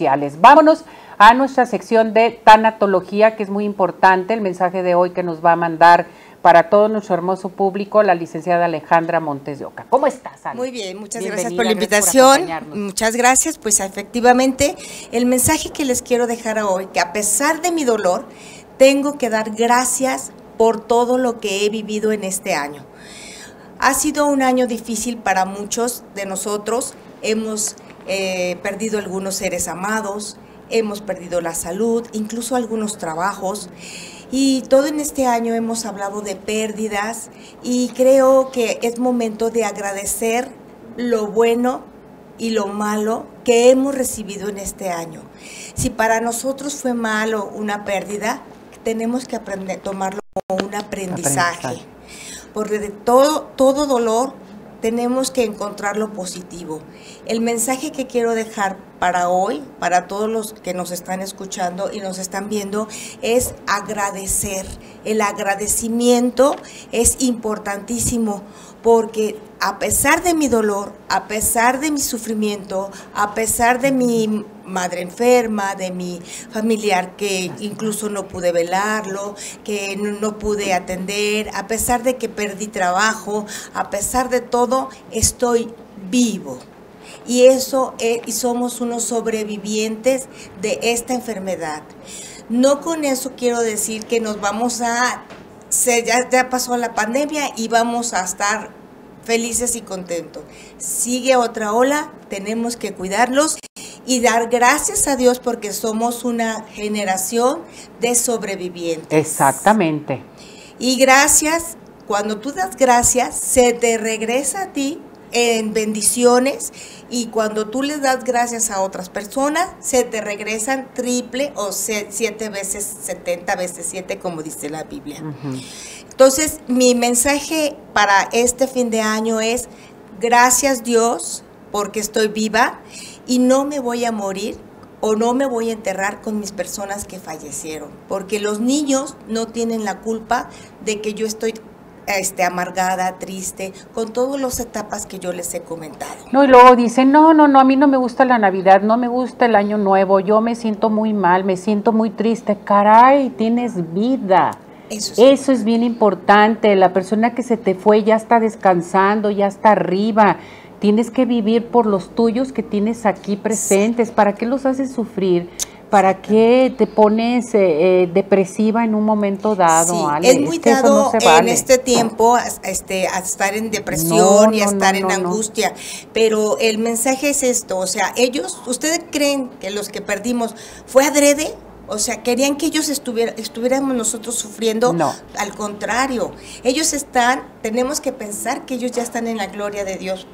Vámonos a nuestra sección de tanatología, que es muy importante, el mensaje de hoy que nos va a mandar para todo nuestro hermoso público la licenciada Alejandra Montes de Oca. ¿Cómo estás, Ale? Muy bien, muchas gracias por la invitación. Muchas gracias. Pues efectivamente, el mensaje que les quiero dejar hoy, que a pesar de mi dolor, tengo que dar gracias por todo lo que he vivido en este año. Ha sido un año difícil para muchos de nosotros. Hemos perdido algunos seres amados, hemos perdido la salud, incluso algunos trabajos. Y todo en este año hemos hablado de pérdidas y creo que es momento de agradecer lo bueno y lo malo que hemos recibido en este año. Si para nosotros fue malo una pérdida, tenemos que aprender, tomarlo como un aprendizaje. Porque de todo dolor tenemos que encontrar lo positivo. El mensaje que quiero dejar para hoy, para todos los que nos están escuchando y nos están viendo, es agradecer. El agradecimiento es importantísimo porque a pesar de mi dolor, a pesar de mi sufrimiento, a pesar de mi madre enferma, de mi familiar que incluso no pude velarlo, que no pude atender, a pesar de que perdí trabajo, a pesar de todo, estoy vivo. Y eso y somos unos sobrevivientes de esta enfermedad. No con eso quiero decir que nos vamos a... Ya pasó la pandemia y vamos a estar felices y contentos. Sigue otra ola, tenemos que cuidarlos y dar gracias a Dios porque somos una generación de sobrevivientes. Exactamente. Y gracias, cuando tú das gracias, se te regresa a ti en bendiciones, y cuando tú les das gracias a otras personas, se te regresan triple o 7 veces, 70 veces 7, como dice la Biblia. Entonces, mi mensaje para este fin de año es, gracias Dios, porque estoy viva y no me voy a morir o no me voy a enterrar con mis personas que fallecieron, porque los niños no tienen la culpa de que yo estoy amargada, triste, con todas las etapas que yo les he comentado. No, y luego dicen, no, a mí no me gusta la Navidad, no me gusta el Año Nuevo, yo me siento muy mal, me siento muy triste. Caray, tienes vida. Eso es bien importante. La persona que se te fue ya está descansando, ya está arriba. Tienes que vivir por los tuyos que tienes aquí presentes. Sí. ¿Para qué los haces sufrir? ¿Para qué te pones depresiva en un momento dado? Sí, Ale? Es muy dado no vale. En este tiempo a estar en depresión y a estar en angustia, pero el mensaje es esto, o sea, ¿ustedes creen que los que perdimos fue adrede? O sea, ¿querían que ellos estuviéramos nosotros sufriendo? No. Al contrario, tenemos que pensar que ellos ya están en la gloria de Dios.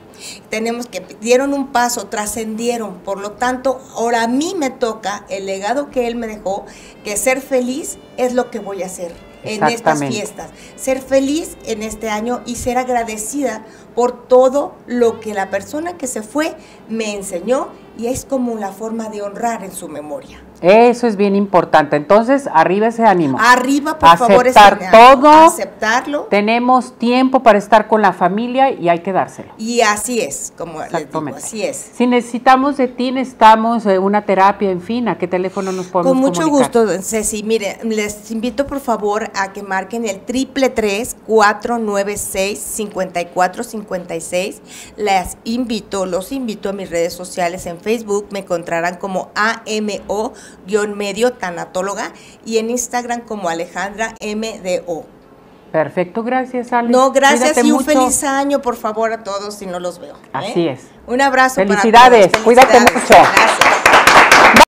Dieron un paso, trascendieron, por lo tanto, ahora a mí me toca el legado que Él me dejó, que ser feliz es lo que voy a hacer en estas fiestas. Ser feliz en este año y ser agradecida por todo lo que la persona que se fue me enseñó, y es como la forma de honrar en su memoria. Eso es bien importante. Entonces, arriba ese ánimo. Arriba, por favor, aceptar todo. Aceptarlo. Tenemos tiempo para estar con la familia y hay que dárselo. Y así es, como les digo, así es. Si necesitamos de ti, necesitamos una terapia, en fin, ¿a qué teléfono nos podemos comunicar? Con mucho gusto, Ceci. Mire, les invito, por favor, a que marquen el 333-496-5456. Los invito a mis redes sociales en Facebook, me encontrarán como AMO-medio tanatóloga, y en Instagram como Alejandra MDO. Perfecto, gracias, Ale. No, gracias. Cuídate y un mucho. Feliz año, por favor, a todos si no los veo. Así es. Un abrazo. Felicidades, para todos. Cuídate mucho. Gracias.